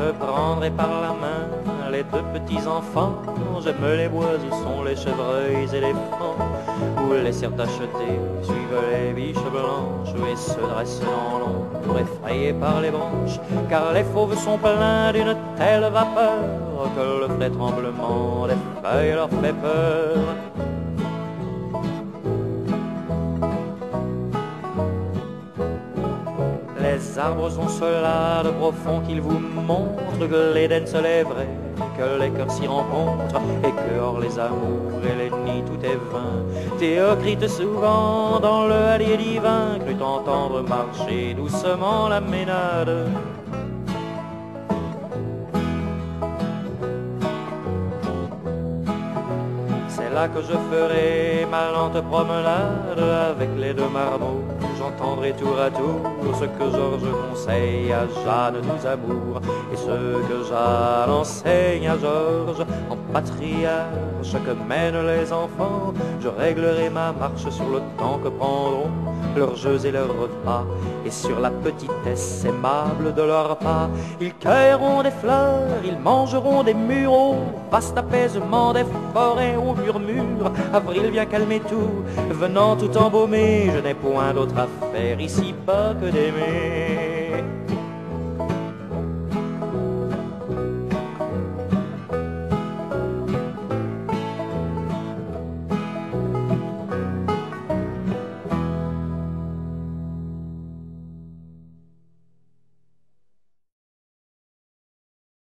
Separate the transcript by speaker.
Speaker 1: je prendrai par la main les deux petits enfants. J'aime les bois où sont les chevreuils et les francs, où les cerfs tachetés suivent les biches blanches et se dressent dans l'ombre effrayés par les branches, car les fauves sont pleins d'une telle vapeur que le frais tremblement des feuilles leur fait peur. Les arbres ont cela de profond qu'ils vous montrent que l'Éden se lèverait, que les cœurs s'y rencontrent, et que hors les amours et les nids tout est vain. Théocrite souvent dans le hallier divin crut entendre marcher doucement la ménade. C'est là que je ferai ma lente promenade avec les deux marmots. J'entendrai tour à tour ce que Georges conseille à Jeanne nous amours, et ce que Jeanne enseigne à Georges en patriarche que mènent les enfants. Je réglerai ma marche sur le temps que prendront leurs jeux et leurs repas, et sur la petitesse aimable de leurs pas. Ils cueilleront des fleurs, ils mangeront des mûres, vaste apaisement des forêts au murmure. Avril vient calmer tout, venant tout embaumer. Je n'ai point d'autre affaire ici-bas que d'aimer.